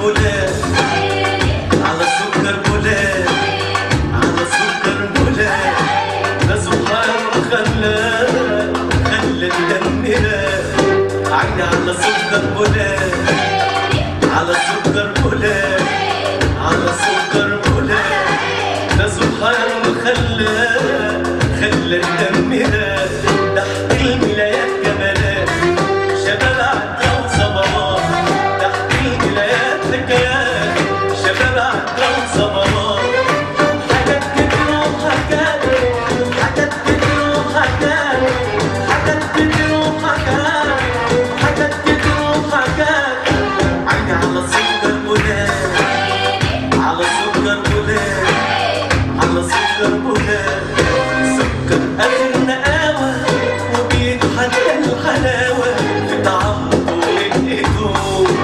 بولاد على سكر بولاد على سكر بولاد ده سبحان خلى الدم راق عيني على سكر بولاد على سكر بولاد على سكر بولاد ده سبحان خلى الدم راق تحت الملايات جمالات شباب عدى وصبابات تحت الملايات حكايات شباب عدى وصبابات حاجات كتير وحاجات حاجات كتير وحاجات حاجات كتير وحاجات حاجات كتير وحاجات عيني على سكر بولاد على سكر بولاد على سكر بولاد سكر آخر نقاوة وبيضحك الحلاوة في طعمه ورقته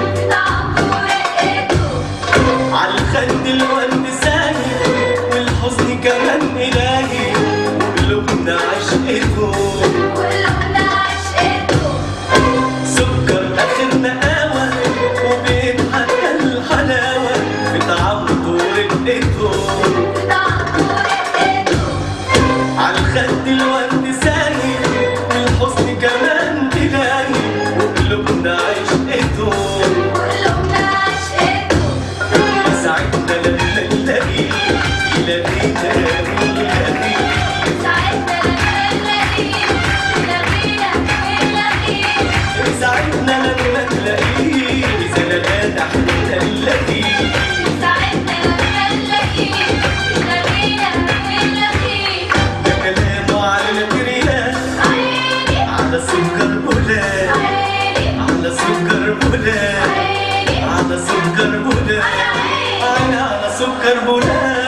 عالخد الورد ساير والحزن كمان إلهي وقلوبنا عشقته سكر آخر نقاوة وبيضحك الحلاوة في طعمه ورقته عالخد الورد ساير والحزن كمان إلهي وقلوبنا عشقته يسعدنا لما نلاقيه يلاقينا يلاقيه يسعدنا لما نلاقيه إذا لقانا احنا نلاقيه على سكر بولاد على سكر بولاد على سكر بولاد على سكر بولاد